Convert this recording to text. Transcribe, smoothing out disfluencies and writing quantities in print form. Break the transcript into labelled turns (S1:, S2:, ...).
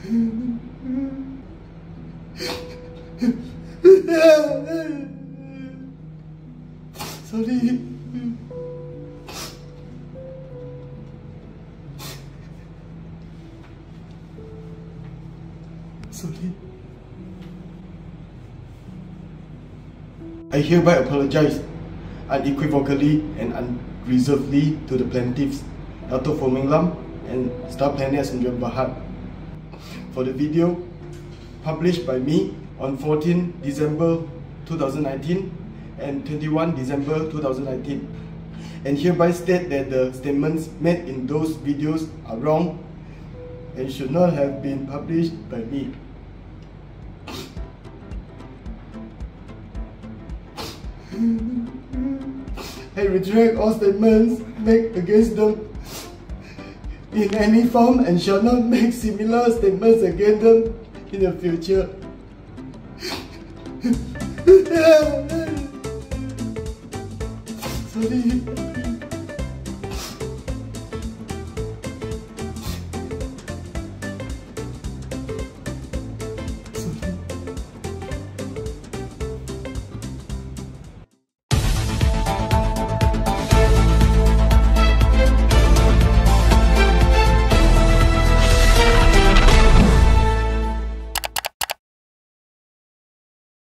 S1: Sorry. Sorry. I hereby apologize unequivocally and unreservedly to the plaintiffs, Dr. Phomeng Lam and Star Planet Sundram Bahat, for the video published by me on 14 December 2019 and 21 December 2019, and hereby state that the statements made in those videos are wrong and should not have been published by me. I retract all statements made against them in any form and shall not make similar statements against them in the future. Sorry.